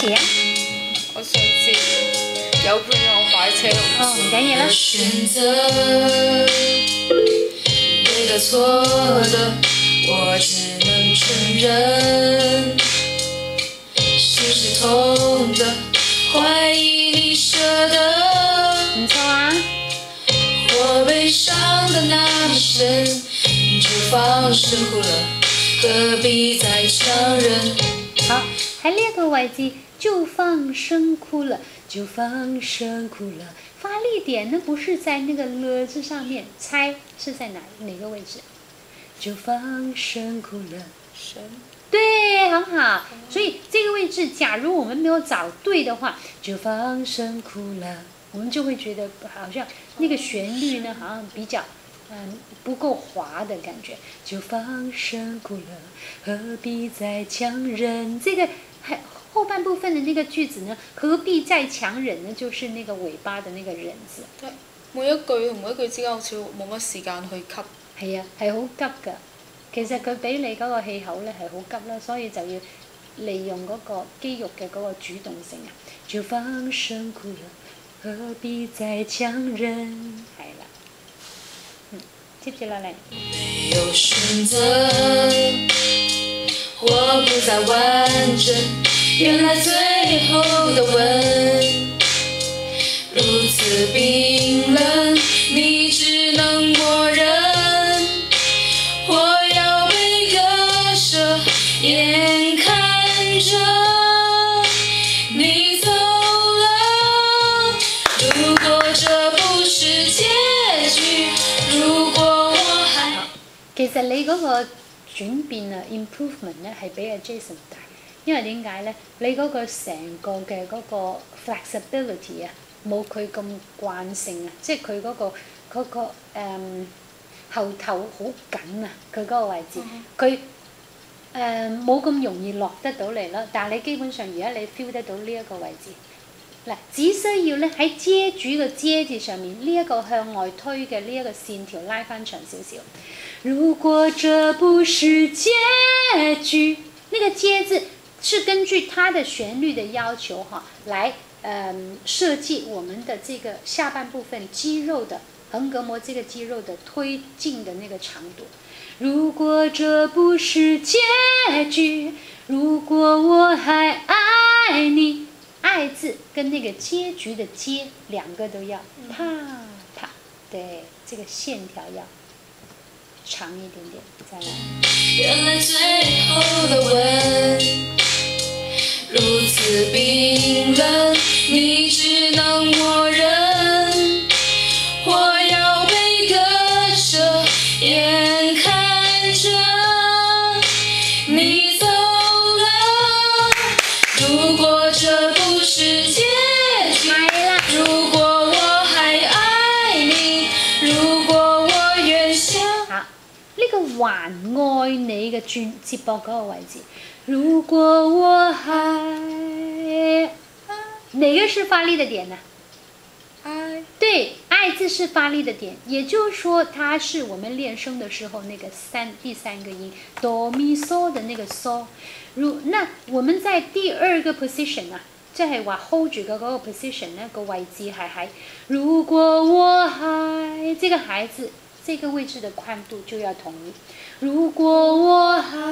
詞啊？ 我想知有伴我快車路。 哦，唔緊要啦。 選擇對的錯的，我只能承認。是痛的，懷疑你捨得。 唔錯啊。 我悲傷的那麼深，就放聲哭了，何必再強忍？ 好，喺呢一個位置就放聲哭了，就放聲哭了。發力點呢不是在那個了字上面，猜是在哪個位置？就放聲哭了。 聲。 對，很好。所以這個位置，假如我們沒有找對的話，就放聲哭了，我們就會覺得好像那個旋律呢，好像比較不夠滑的感覺。就放聲哭了，何必再強忍？這個後半部分的那個句子呢，何必再強忍呢？就是那個尾巴的那個忍字。 對，每一句同每一句之間好似冇乜時間去吸。 係啊，係好急㗎。其實佢俾你嗰個氣口咧係好急啦，所以就要利用嗰個肌肉嘅嗰個主動性啊。就放聲哭了，何必再強忍？係啦，接住落嚟。 沒有選擇，我不再完整，原來最後的吻如此冰冷，你只能默認。眼看着你走了，如果這不是結局，如果我還…… 其實你嗰個轉變啊 improvement 咧係比阿 Jason 大，因為點解咧？你嗰個成個嘅嗰個 flexibility 啊，冇佢咁慣性啊，即係佢嗰個後頭好緊啊，佢嗰個位置佢。冇咁容易落得到嚟咯，但係你基本上而家你 feel 得到呢一個位置，嗱，只需要咧喺遮住嘅遮字上面呢一個向外推嘅呢一個線條拉翻長少少。如果這不是結局，呢個遮字是根據它的旋律的要求哈，來設計我們的這個下半部分肌肉的橫膈膜這個肌肉的推進的那個長度。如果這不是結局，如果我還愛你，愛字跟那個結局的結兩個都要啪啪，對，這個線條要長一點點，再來。 原來最後的吻如此冰冷，你只能默認，我要被割捨，眼看你走了，如果這不是結局，如果我還愛你，如果我願想。 好，呢個還愛你嘅轉接駁嗰個位置，如果我還，哪個是發力的點呢？ 愛。 對，愛字是發力的點，也就是說，它是我們練聲的時候那個第三個音哆咪嗦的那個嗦。那我們在第二個 position 啊，即係話 hold 住嘅嗰個 position 呢個位置係喺如果我還這個孩子這個位置的寬度就要統一。如果我還